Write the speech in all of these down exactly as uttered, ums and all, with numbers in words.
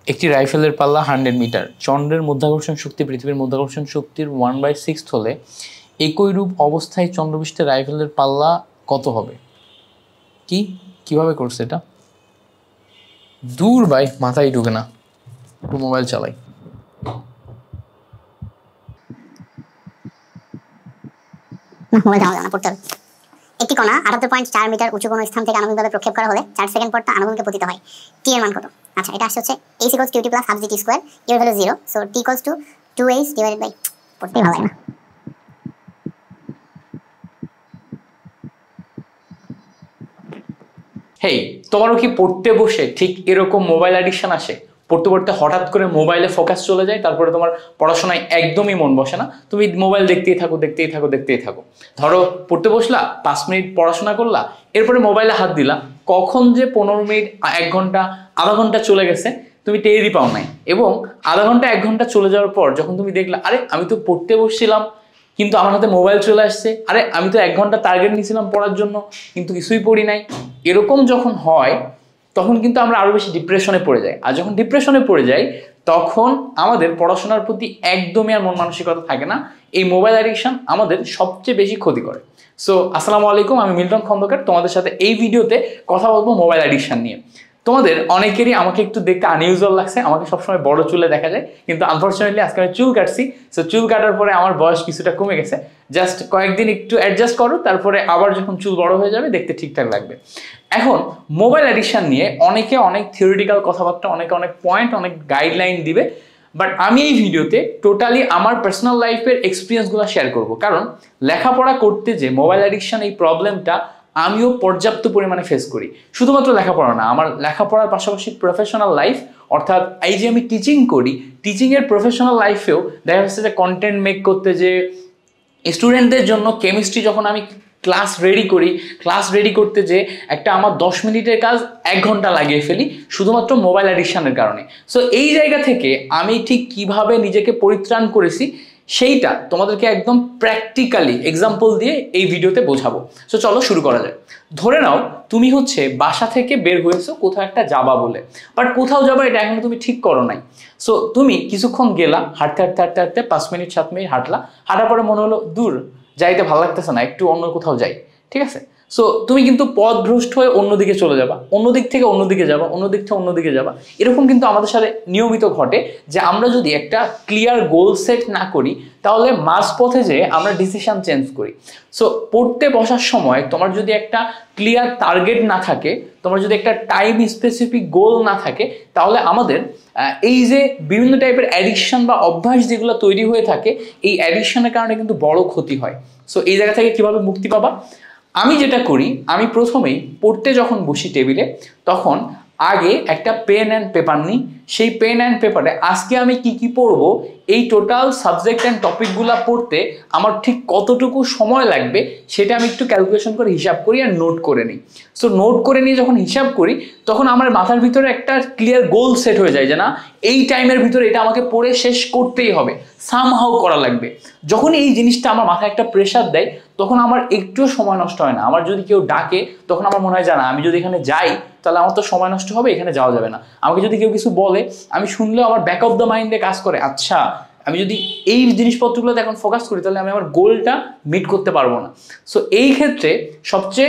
একটি রাইফেলের পাল্লা hundred metre, চন্দ্রের মধ্যাকর্ষণ শক্তি পৃথিবীর মধ্যাকর্ষণ শক্তির ওয়ান বাই সিক্স হলে একই রূপ অবস্থায় চন্দ্রপৃষ্ঠে রাইফেলের পাল্লা কত হবে? কি কিভাবে করছে এটা? দূর ভাই, মাথায় ঢুকে না, একটু মোবাইল চালাই। একটি কণা আটাত্তর পয়েন্ট চার মিটার উঁচু কোনো স্থান থেকে আণবিকভাবে প্রক্ষেপ করা হলে চার সেকেন্ড পর তা আণবিকে পতিত হয়। টি এর মান কত? আচ্ছা, এটা আসছে হচ্ছে H equals Q T plus half G T square, U value zero, so T equals to two H divided by, পড়তেই ভালো লাগে না। হেই, তোমারও কি পড়তে বসে ঠিক এরকম মোবাইল অ্যাডিকশন আসে? পড়তে পড়তে হঠাৎ করে মোবাইলে ফোকাস চলে যায়, তারপরে তোমার পড়াশোনায় একদমই মন বসে না, তুমি মোবাইল দেখতেই থাকো দেখতেই থাকো দেখতেই থাকো। ধরো পড়তে বসলা, পাঁচ মিনিট পড়াশোনা করলা, এরপরে মোবাইলে হাত দিলা, কখন যে পনেরো মিনিট, এক ঘন্টা, আধা ঘন্টা চলে গেছে তুমি টেরই পাও নাই। এবং আধা ঘন্টা এক ঘন্টা চলে যাওয়ার পর যখন তুমি দেখলা, আরে আমি তো পড়তে বসছিলাম কিন্তু আমার হাতে মোবাইল চলে আসছে, আরে আমি তো এক ঘন্টা টার্গেট নিয়েছিলাম পড়ার জন্য কিন্তু কিছুই পড়ি নাই, এরকম যখন হয় তখন কিন্তু আমরা আরো বেশি ডিপ্রেশনে পড়ে যাই। আর যখন ডিপ্রেশনে পড়ে যাই তখন আমাদের পড়াশোনার প্রতি একদমই আর মন মানসিকতা থাকে না। এই মোবাইল অ্যাডিকশন আমাদের সবচেয়ে বেশি ক্ষতি করে। সো আসসালামু আলাইকুম, আমি মিল্টন খন্দকার, তোমাদের সাথে এই ভিডিওতে কথা বলবো মোবাইল অ্যাডিকশন নিয়ে। তোমাদের অনেকেরই আমাকে একটু দেখতে আনইউজুয়াল লাগছে, আমাকে সবসময় বড় চুলে দেখা যায়, কিন্তু আনফর্চুনেটলি আজকে আমি চুল কাটছি। সো চুল কাটার পরে আমার বয়স কিছুটা কমে গেছে, জাস্ট কয়েকদিন একটু অ্যাডজাস্ট করো, তারপরে আবার যখন চুল বড় হয়ে যাবে দেখতে ঠিকঠাক লাগবে। এখন মোবাইল অ্যাডিকশন নিয়ে অনেকে অনেক থিওরিটিক্যাল কথাবার্তা, অনেকে অনেক পয়েন্ট, অনেক গাইডলাইন দিবে, বাট আমি এই ভিডিওতে টোটালি আমার পার্সোনাল লাইফের এক্সপিরিয়েন্সগুলো শেয়ার করব। কারণ লেখাপড়া করতে যে মোবাইল অ্যাডিকশন এই প্রবলেমটা আমিও পর্যাপ্ত পরিমাণে ফেস করি। শুধুমাত্র লেখাপড়া না, আমার লেখাপড়ার পাশাপাশি প্রফেশনাল লাইফ, অর্থাৎ এই যে আমি টিচিং করি, টিচিংয়ের প্রফেশনাল লাইফেও দেখা যাচ্ছে যে কন্টেন্ট মেক করতে, যে স্টুডেন্টদের জন্য কেমিস্ট্রি যখন আমি ক্লাস রেডি করি, ক্লাস রেডি করতে যে একটা আমার দশ মিনিটের কাজ এক ঘন্টা লাগিয়ে ফেলি শুধুমাত্র মোবাইল অ্যাডিকশনের কারণে। সো এই জায়গা থেকে আমি ঠিক কিভাবে নিজেকে পরিত্রাণ করেছি সেইটা তোমাদেরকে একদম প্র্যাকটিক্যালি এক্সাম্পল দিয়ে এই ভিডিওতে বোঝাবো। সো চলো শুরু করা যায়। ধরে নাও তুমি হচ্ছে বাসা থেকে বের হয়েছো কোথাও একটা যাবা বলে, বাট কোথাও যাবা এটা এখনো তুমি ঠিক করো নাই। সো তুমি কিছুক্ষণ গেলা, হাঁটতে হাঁটতে হাঁটতে হাঁটতে পাঁচ মিনিট সাত মিনিট হাঁটলা, হাঁটার পরে মনে হলো দূর যাইতে ভালো লাগতেছে না, একটু অন্য কোথাও যাই, ঠিক আছে? সো তুমি কিন্তু পথভ্রষ্ট হয়ে অন্যদিকে চলে যাবা, অন্যদিক থেকে অন্যদিকে যাবা, অন্যদিক থেকে অন্যদিকে যাবা। এরকম কিন্তু আমাদের সাথে নিয়মিত ঘটে যে আমরা যদি একটা ক্লিয়ার গোল সেট না করি তাহলে মাঝপথে যে আমরা ডিসিশন চেঞ্জ করি। সো পড়তে বসার সময় তোমার যদি একটা ক্লিয়ার টার্গেট না থাকে, তোমার যদি একটা টাইম স্পেসিফিক গোল না থাকে, তাহলে আমাদের এই যে বিভিন্ন টাইপের অ্যাডিকশন বা অভ্যাস যেগুলো তৈরি হয়ে থাকে, এই অ্যাডিকশনের কারণে কিন্তু বড় ক্ষতি হয়। সো এই জায়গা থেকে কিভাবে মুক্তি পাবা? আমি যেটা করি, আমি প্রথমেই পড়তে যখন বসি টেবিলে, তখন আগে একটা পেন অ্যান্ড পেপার নিই। সেই পেন অ্যান্ড পেপারে আজকে আমি কি কি পড়বো, এই টোটাল সাবজেক্ট অ্যান্ড টপিকগুলো পড়তে আমার ঠিক কতটুকু সময় লাগবে সেটা আমি একটু ক্যালকুলেশন করে হিসাব করি আর নোট করে নিই। সো নোট করে নিয়ে যখন হিসাব করি তখন আমার মাথার ভিতরে একটা ক্লিয়ার গোল সেট হয়ে যায় যে না, এই টাইমের ভিতরে এটা আমাকে পড়ে শেষ করতেই হবে, সামহাউ করা লাগবে। যখন এই জিনিসটা আমার মাথায় একটা প্রেশার দেয় তখন আমার একটুও সময় নষ্ট হয় না। আমার যদি কেউ ডাকে তখন আমার মনে হয় জানা আমি যদি এখানে যাই তাহলে আমার তো সময় নষ্ট হবে, এখানে যাওয়া যাবে না। আমাকে যদি কেউ কিছু বলে আমি শুনলেও আমার ব্যাক অফ দ্য মাইন্ডে কাজ করে, আচ্ছা আমি যদি এই জিনিসপত্রগুলোতে এখন ফোকাস করি তাহলে আমি আমার গোলটা মিট করতে পারবো না। সো এই ক্ষেত্রে সবচেয়ে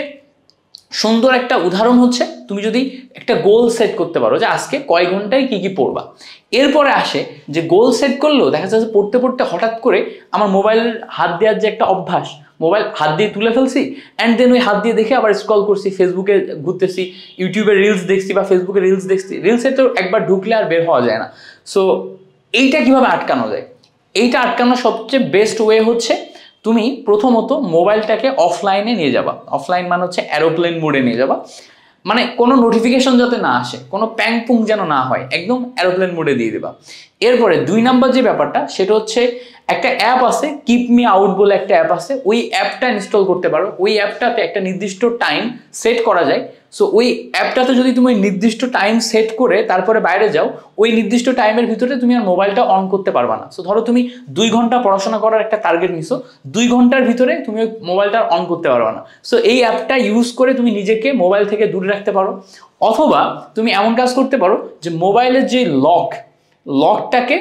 সুন্দর একটা উদাহরণ হচ্ছে তুমি যদি একটা গোল সেট করতে পারো যে আজকে কয় ঘন্টায় কি কি পড়বা। এরপরে আসে যে গোল সেট করলেও দেখা যাচ্ছে পড়তে পড়তে হঠাৎ করে আমার মোবাইলের হাত দেওয়ার যে একটা অভ্যাস, মোবাইল হাত দিয়ে তুলে ফেলছি, অ্যান্ড দেন ওই হাত দিয়ে দেখে আবার স্ক্রল করছি, ফেসবুকে ঘুরতেছি, ইউটিউবে রিলস দেখছি বা ফেসবুকে রিলস দেখছি। রিলসে তো একবার ঢুকলে আর বের হওয়া যায় না। সো এইটা কিভাবে আটকানো যায়? এইটা আটকানোর সবচেয়ে বেস্ট ওয়ে হচ্ছে তুমি প্রথমত মোবাইলটাকে অফলাইনে নিয়ে যাবা। অফলাইন মানে হচ্ছে অ্যারোপ্লেন মোডে নিয়ে যাবা, মানে কোনো নোটিফিকেশন যাতে না আসে, কোনো প্যাং পুং যেন না হয়, একদম অ্যারোপ্লেন মোডে দিয়ে দেবা। এরপরে দুই নাম্বার যে ব্যাপারটা সেটা হচ্ছে একটা অ্যাপ আছে, কিপ মি আউট বলে একটা অ্যাপ আছে, ওই অ্যাপটা ইনস্টল করতে পারো। ওই অ্যাপটাতে একটা নির্দিষ্ট টাইম সেট করা যায়, সো ওই অ্যাপটাতে যদি তুমি নির্দিষ্ট টাইম সেট করে তারপরে বাইরে যাও, ওই নির্দিষ্ট টাইমের ভিতরে তুমি আর মোবাইলটা অন করতে পারবা না। সো ধরো তুমি দুই ঘন্টা পড়াশোনা করার একটা টার্গেট নিছো, দুই ঘন্টার ভিতরে তুমি ওই মোবাইলটা অন করতে পারবা না। সো এই অ্যাপটা ইউজ করে তুমি নিজেকে মোবাইল থেকে দূরে রাখতে পারো। অথবা তুমি এমন কাজ করতে পারো যে মোবাইলের যে লক লকটাকে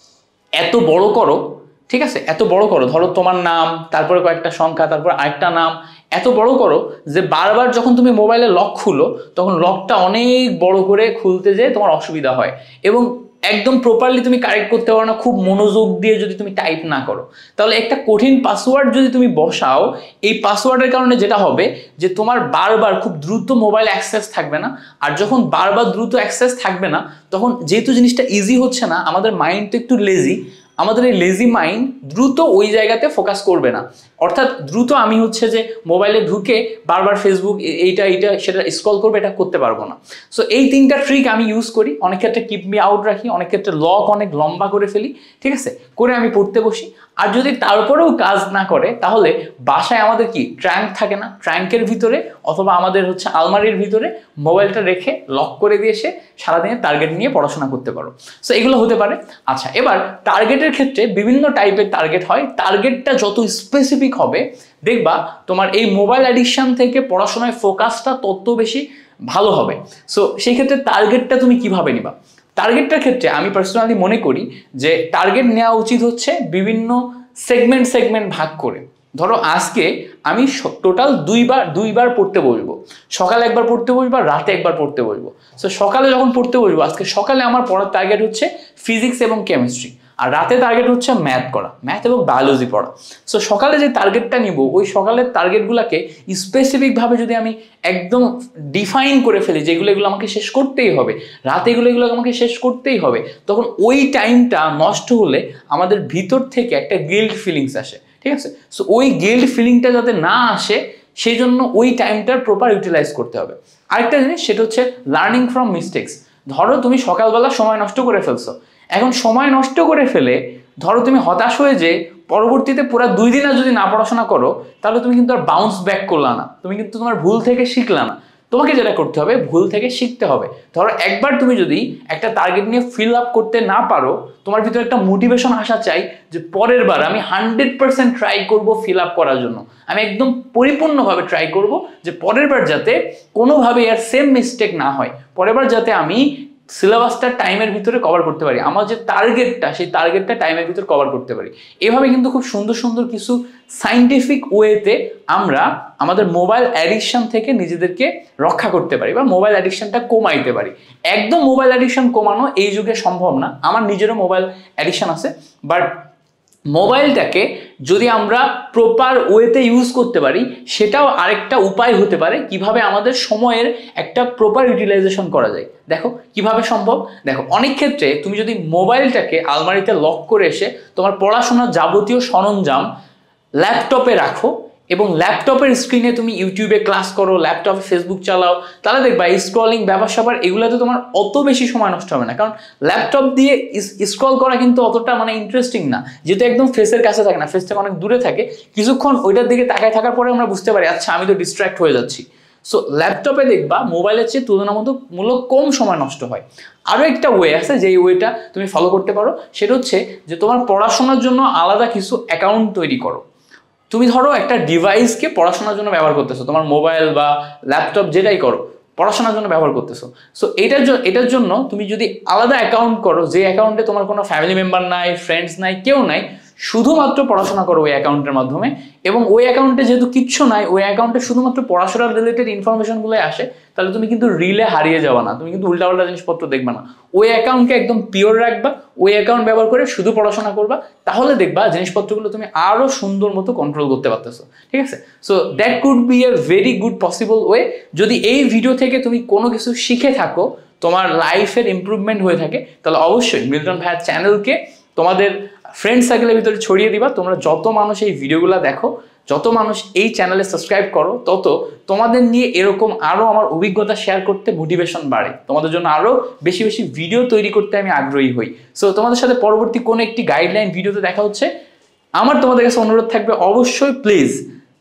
এত বড় করো, ঠিক আছে, এত বড় করো, ধরো তোমার নাম, তারপরে কয়েকটা সংখ্যা, তারপর আরেকটা নাম, এত বড় করো যে বারবার যখন তুমি মোবাইলে লক খুলো তখন লকটা অনেক বড় করে খুলতে যেয়ে তোমার অসুবিধা হয় এবং একদম প্রপারলি তুমি কারেক্ট করতে পারো না, খুব মনোযোগ দিয়ে যদি তুমি টাইপ না করো। তাহলে একটা কঠিন পাসওয়ার্ড যদি তুমি বসাও, এই পাসওয়ার্ডের কারণে যেটা হবে যে তোমার বারবার খুব দ্রুত মোবাইল অ্যাক্সেস থাকবে না। আর যখন বারবার দ্রুত অ্যাক্সেস থাকবে না তখন যেহেতু জিনিসটা ইজি হচ্ছে না, আমাদের মাইন্ড তো একটু লেজি, আমাদের এই লেজি মাইন্ড দ্রুত ওই জায়গাতে ফোকাস করবে না। অর্থাৎ দ্রুত আমি হচ্ছে যে মোবাইলে ঢুকে বারবার ফেসবুক এইটা এইটা সেটা স্ক্রল করবে, এটা করতে পারবো না। সো এই তিনটা ট্রিক আমি ইউজ করি। অনেক ক্ষেত্রে কিপ মি আউট রাখি, অনেক ক্ষেত্রে লক অনেক লম্বা করে ফেলি, ঠিক আছে, করে আমি পড়তে বসি। আর যদি তারপরেও কাজ না করে তাহলে বাসায় আমাদের কি ট্র্যাঙ্ক থাকে না, ট্র্যাঙ্কের ভিতরে অথবা আমাদের হচ্ছে আলমারির ভিতরে মোবাইলটা রেখে লক করে দিয়ে এসে সারাদিনের টার্গেট নিয়ে পড়াশোনা করতে পারো। সো এগুলো হতে পারে। আচ্ছা, এবার টার্গেটের ক্ষেত্রে বিভিন্ন টাইপের টার্গেট হয়। টার্গেটটা যত স্পেসিফিক হবে দেখবা তোমার এই মোবাইল অ্যাডিকশন থেকে পড়াশোনায় ফোকাসটা তত বেশি ভালো হবে। সো সেই ক্ষেত্রে টার্গেটটা তুমি কিভাবে নিবা? টার্গেটটার ক্ষেত্রে আমি পার্সোনালি মনে করি যে টার্গেট নেওয়া উচিত হচ্ছে বিভিন্ন সেগমেন্ট সেগমেন্ট ভাগ করে। ধরো আজকে আমি টোটাল দুইবার দুইবার পড়তে বসবো, সকালে একবার পড়তে বসবো, রাতে একবার পড়তে বসবো। সো সকালে যখন পড়তে বসবো, আজকে সকালে আমার পড়ার টার্গেট হচ্ছে ফিজিক্স এবং কেমিস্ট্রি, আর রাতে টার্গেট হচ্ছে ম্যাথ করা, ম্যাথ এবং বায়োলজি পড়া। সো সকালে যে টার্গেটটা নিব, ওই সকালের টার্গেটগুলোকে স্পেসিফিকভাবে যদি আমি একদম ডিফাইন করে ফেলি যেগুলো এগুলো আমাকে শেষ করতেই হবে, রাতে এগুলো এগুলো আমাকে শেষ করতেই হবে, তখন ওই টাইমটা নষ্ট হলে আমাদের ভিতর থেকে একটা গিল্ট ফিলিংস আসে, ঠিক আছে। সো ওই গিল্ট ফিলিংটা যাতে না আসে সেই জন্য ওই টাইমটার প্রপার ইউটিলাইজ করতে হবে। আরেকটা জিনিস সেটা হচ্ছে লার্নিং ফ্রম মিস্টেক্স। ধরো তুমি সকালবেলা সময় নষ্ট করে ফেলছো, এখন সময় নষ্ট করে ফেলে ধরো তুমি হতাশ হয়ে যে পরবর্তীতে পুরো দুই দিন আর যদি না পড়াশোনা করো তাহলে তুমি কিন্তু আর বাউন্স ব্যাক করলা না, তুমি কিন্তু তোমার ভুল থেকে শিখলা না। তোমাকে যেটা করতে হবে, ভুল থেকে শিখতে হবে। ধরো একবার তুমি যদি একটা টার্গেট নিয়ে ফিল আপ করতে না পারো, তোমার ভিতরে একটা মোটিভেশন আসা চাই যে পরের বার আমি হান্ড্রেড পার্সেন্ট ট্রাই করবো ফিল আপ করার জন্য, আমি একদম পরিপূর্ণভাবে ট্রাই করব যে পরের বার যাতে কোনোভাবে আর সেম মিস্টেক না হয়, পরের বার যাতে আমি সিলেবাসটা টাইমের ভিতরে কভার করতে পারি, আমার যে টার্গেটটা সেই টার্গেটটা টাইমের ভিতরে কভার করতে পারি। এভাবে কিন্তু খুব সুন্দর সুন্দর কিছু সাইন্টিফিক ওয়েতে আমরা আমাদের মোবাইল অ্যাডিকশন থেকে নিজেদেরকে রক্ষা করতে পারি বা মোবাইল অ্যাডিকশনটা কমাইতে পারি। একদম মোবাইল অ্যাডিকশন কমানো এই যুগে সম্ভব না, আমার নিজেরও মোবাইল অ্যাডিকশন আছে, বাট মোবাইলটাকে যদি আমরা প্রপার ওয়েতে ইউজ করতে পারি সেটাও আরেকটা উপায় হতে পারে কিভাবে আমাদের সময়ের একটা প্রপার ইউটিলাইজেশন করা যায়। দেখো কিভাবে সম্ভব। দেখো অনেক ক্ষেত্রে তুমি যদি মোবাইলটাকে আলমারিতে লক করে এসে তোমার পড়াশোনার যাবতীয় সরঞ্জাম ল্যাপটপে রাখো এবং ল্যাপটপের স্ক্রিনে তুমি ইউটিউবে ক্লাস করো, ল্যাপটপে ফেসবুক চালাও, তাহলে দেখবা স্ক্রলিং ব্যাপার স্যাপার এগুলোতে তোমার অত বেশি সময় নষ্ট হবে না। কারণ ল্যাপটপ দিয়ে স্ক্রল করা কিন্তু অতটা মানে ইন্টারেস্টিং না, যেহেতু একদম ফেসের কাছে থাকে না, ফেস থেকে অনেক দূরে থাকে। কিছুক্ষণ ওইটার দিকে তাকায় থাকার পরে আমরা বুঝতে পারি আচ্ছা আমি তো ডিস্ট্র্যাক্ট হয়ে যাচ্ছি। সো ল্যাপটপে দেখবা মোবাইলের চেয়ে তুলনামূলক কম সময় নষ্ট হয়। আরও একটা ওয়ে আছে যেই ওয়েটা তুমি ফলো করতে পারো, সেটা হচ্ছে যে তোমার পড়াশোনার জন্য আলাদা কিছু অ্যাকাউন্ট তৈরি করো। তুমি ধরো একটা ডিভাইসকে পড়াশোনার জন্য ব্যবহার করতেছো, তোমার মোবাইল বা ল্যাপটপ যেটাই করো পড়াশোনার জন্য ব্যবহার করতেছো। সো এটার জন্য এটার জন্য তুমি যদি আলাদা অ্যাকাউন্ট করো, যে অ্যাকাউন্টে তোমার কোনো ফ্যামিলি মেম্বার নাই, ফ্রেন্ডস নাই, কেউ নাই, শুধুমাত্র পড়াশোনা করো ওই অ্যাকাউন্টের মাধ্যমে, এবং ওই অ্যাকাউন্টে যেহেতু কিচ্ছু নাই, ওই অ্যাকাউন্টে শুধুমাত্র পড়াশোনার রিলেটেড ইনফরমেশনগুলোই আসে, তাহলে তুমি কিন্তু রিলে হারিয়ে যাবে না, তুমি কিন্তু উল্টাপাল্টা জিনিসপত্র দেখবে না। ওই অ্যাকাউন্টকে একদম পিওর রাখবা, ওই অ্যাকাউন্ট ব্যবহার করে শুধু পড়াশোনা করবা, তাহলে দেখবা জিনিসপত্রগুলো তুমি আরো সুন্দর মতো কন্ট্রোল করতে পারতেছো, ঠিক আছে। So that could be a very good possible way. যদি এই ভিডিও থেকে তুমি কোনো কিছু শিখে থাকো, তোমার লাইফের ইমপ্রুভমেন্ট হয়ে থাকে, তাহলে অবশ্যই মিল্টন ভাইয়ার চ্যানেলকে তোমাদের ফ্রেন্ড সার্কেলের ভিতরে ছড়িয়ে দিবা। তোমরা যত মানুষ এই ভিডিওগুলো দেখো, যত মানুষ এই চ্যানেলে সাবস্ক্রাইব করো, তত তোমাদের নিয়ে এরকম আরও আমার অভিজ্ঞতা শেয়ার করতে মোটিভেশন বাড়ে, তোমাদের জন্য আরও বেশি বেশি ভিডিও তৈরি করতে আমি আগ্রহী হই। সো তোমাদের সাথে পরবর্তী কোনো একটি গাইডলাইন ভিডিওতে দেখা হচ্ছে। আমার তোমাদের কাছে অনুরোধ থাকবে অবশ্যই প্লিজ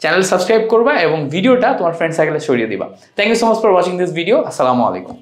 চ্যানেল সাবস্ক্রাইব করবা এবং ভিডিওটা তোমার ফ্রেন্ড সার্কেলে ছড়িয়ে দিবা। Thank you so much for watching this video. আসসালামু আলাইকুম।